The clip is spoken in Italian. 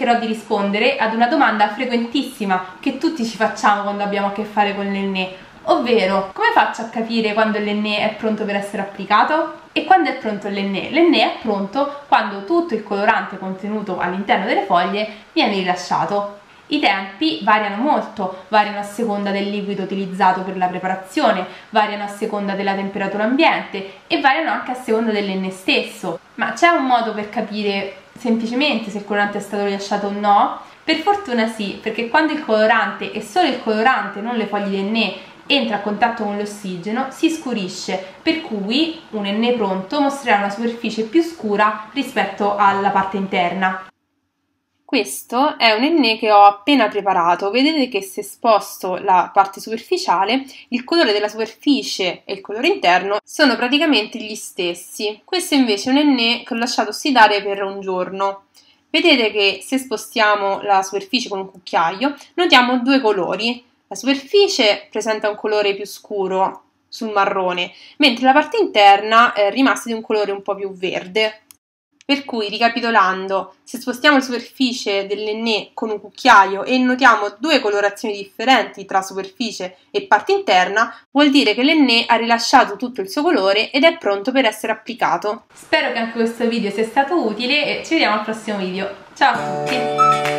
cercherò di rispondere ad una domanda frequentissima che tutti ci facciamo quando abbiamo a che fare con l'enne, ovvero come faccio a capire quando l'enne è pronto per essere applicato? E quando è pronto l'enne? L'enne è pronto quando tutto il colorante contenuto all'interno delle foglie viene rilasciato. I tempi variano molto, variano a seconda del liquido utilizzato per la preparazione, variano a seconda della temperatura ambiente e variano anche a seconda dell'enne stesso. Ma c'è un modo per capire semplicemente se il colorante è stato rilasciato o no? Per fortuna sì, perché quando il colorante, e solo il colorante, non le foglie di enne, entra a contatto con l'ossigeno, si scurisce, per cui un enne pronto mostrerà una superficie più scura rispetto alla parte interna. Questo è un enne che ho appena preparato. Vedete che se sposto la parte superficiale, il colore della superficie e il colore interno sono praticamente gli stessi. Questo invece è un enne che ho lasciato ossidare per un giorno. Vedete che se spostiamo la superficie con un cucchiaio, notiamo due colori. La superficie presenta un colore più scuro sul marrone, mentre la parte interna è rimasta di un colore un po' più verde. Per cui, ricapitolando, se spostiamo la superficie dell'enne con un cucchiaio e notiamo due colorazioni differenti tra superficie e parte interna, vuol dire che l'enne ha rilasciato tutto il suo colore ed è pronto per essere applicato. Spero che anche questo video sia stato utile e ci vediamo al prossimo video. Ciao a tutti!